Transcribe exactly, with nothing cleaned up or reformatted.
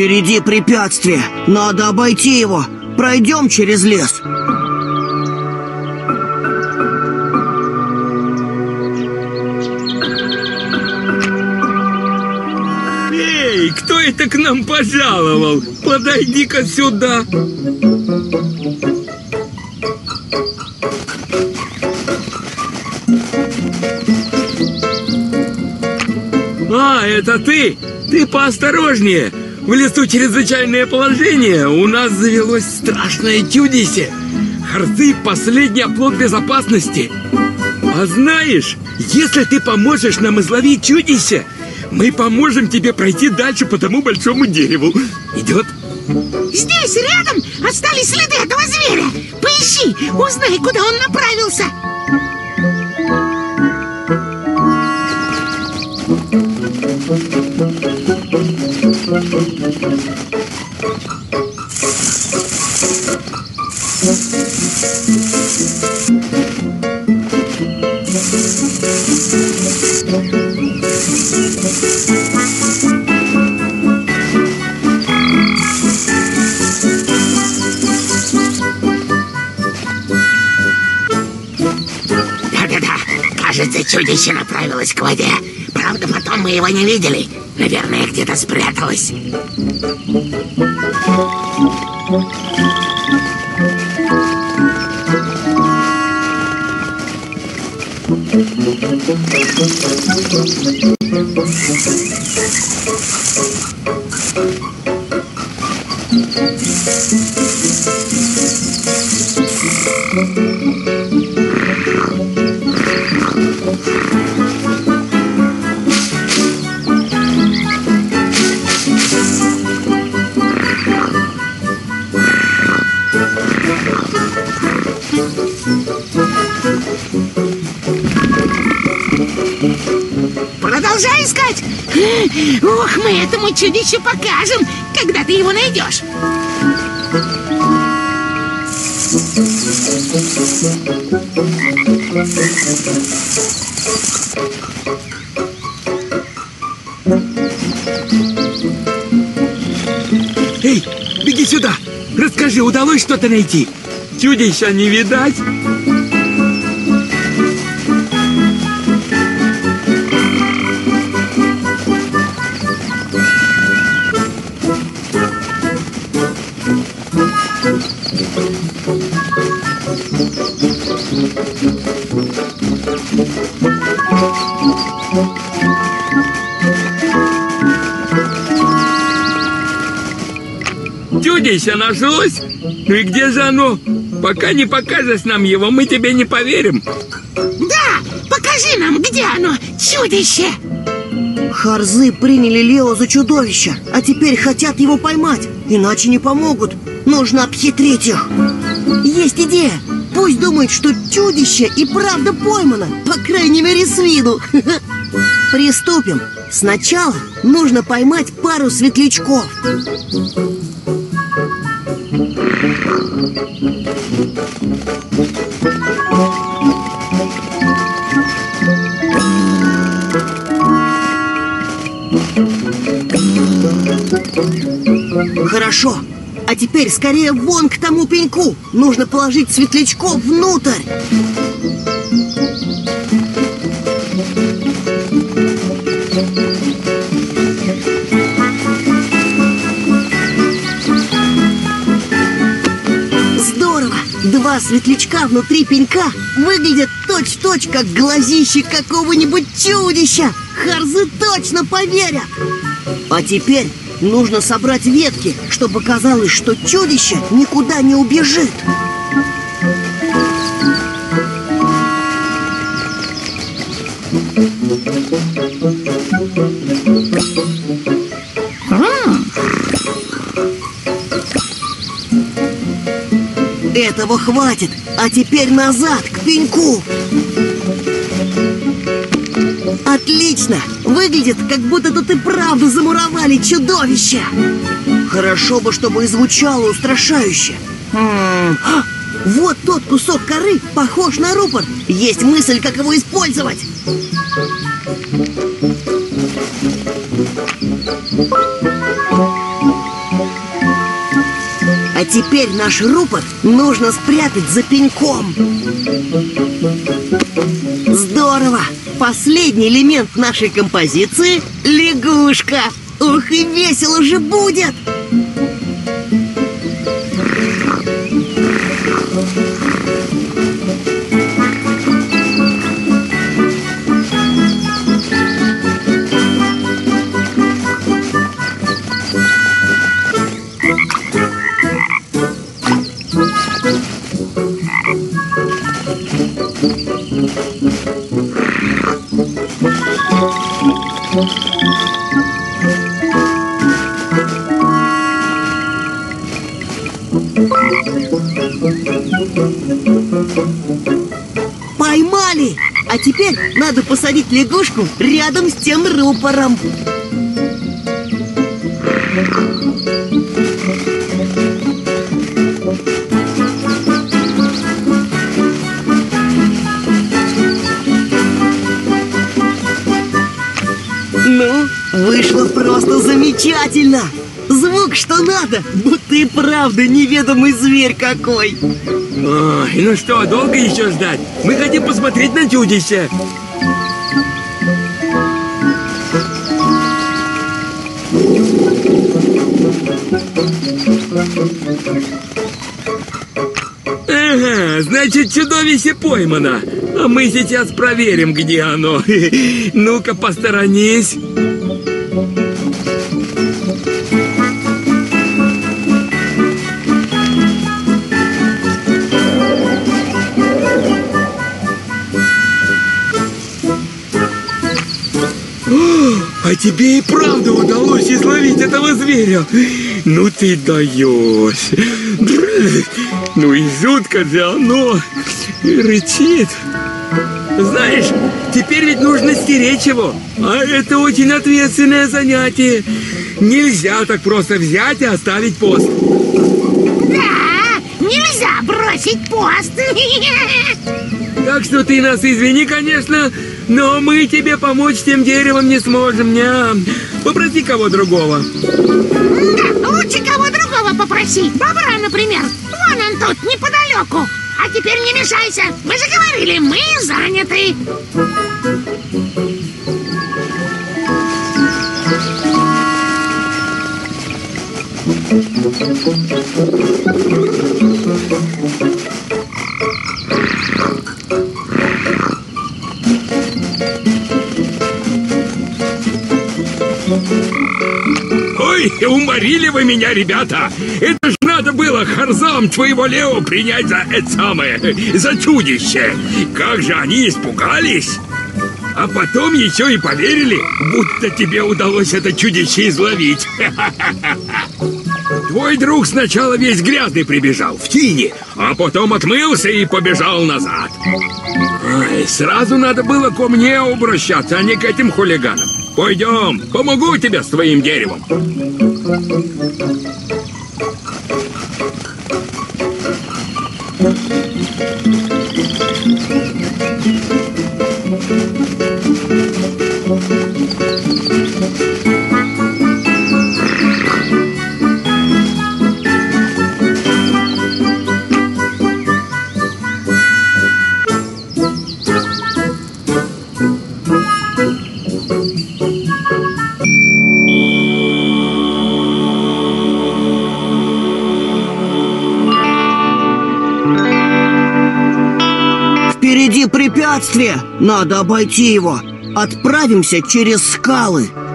Впереди препятствие. Надо обойти его. Пройдем через лес. Эй, кто это к нам пожаловал? Подойди-ка сюда. А, это ты? Ты поосторожнее. В лесу чрезвычайное положение. У нас завелось страшное чудище. Харзы – последний оплот безопасности. А знаешь, если ты поможешь нам изловить чудище, мы поможем тебе пройти дальше по тому большому дереву. Идет? Здесь, рядом, остались следы этого зверя. Поищи, узнай, куда он направился. Да-да-да, кажется, чудище направилось к воде. Правда, потом мы его не видели. Наверное, где-то спряталось. Продолжай искать. Ух, мы этому чудищу покажем, когда ты его найдешь. Эй, беги сюда. Расскажи, удалось что-то найти? Чудища не видать? Чудище нашлось? Ну и где же оно? Пока не покажешь нам его, мы тебе не поверим. Да, покажи нам, где оно, чудище. Харзы приняли Лео за чудовище, а теперь хотят его поймать. Иначе не помогут. Нужно обхитрить их. Есть идея. Пусть думают, что чудище и правда поймано. По крайней мере, с виду. Приступим. Сначала нужно поймать пару светлячков. Хорошо. А теперь скорее вон к тому пеньку. Нужно положить светлячков внутрь. Здорово! Два светлячка внутри пенька выглядят точь-в-точь, как глазищи какого-нибудь чудища. Харзы точно поверят. А теперь нужно собрать ветки, чтобы казалось, что чудище никуда не убежит. Этого хватит, а теперь назад, к пеньку. Отлично! Выглядит, как будто тут и правда замуровали чудовище. Хорошо бы, чтобы и звучало устрашающе. М-м-м. Вот тот кусок коры похож на рупор. Есть мысль, как его использовать. А теперь наш рупор нужно спрятать за пеньком. Здорово! Последний элемент нашей композиции — лягушка. Ух, и весело же будет! Поймали! А теперь надо посадить лягушку рядом с тем рупором. Ну, вышло просто замечательно! Звук что надо, будто и правда неведомый зверь какой. Ой, ну что, долго еще ждать? Мы хотим посмотреть на чудище. Ага, значит, чудовище поймано. А мы сейчас проверим, где оно. Ну-ка, посторонись. А тебе и правда удалось изловить этого зверя. Ну ты даешь. Ну и жутко же оно рычит. Знаешь, теперь ведь нужно стеречь его. А это очень ответственное занятие. Нельзя так просто взять и оставить пост. Да, нельзя бросить пост. Так что ты нас извини, конечно, но мы тебе помочь тем деревом не сможем. Ням. Попроси кого другого. Да, лучше кого другого попроси. Бобра, например. Вон он тут, неподалеку. А теперь не мешайся. Мы же говорили, мы заняты. Ой, уморили вы меня, ребята! Это ж надо было Харзам твоего Лео принять за это самое, за чудище! Как же они испугались! А потом еще и поверили, будто тебе удалось это чудище изловить. Твой друг сначала весь грязный прибежал, в тени, а потом отмылся и побежал назад. Ой, сразу надо было ко мне обращаться, а не к этим хулиганам. Пойдем, помогу тебе с твоим деревом. Впереди препятствие, надо обойти его. Отправимся через скалы.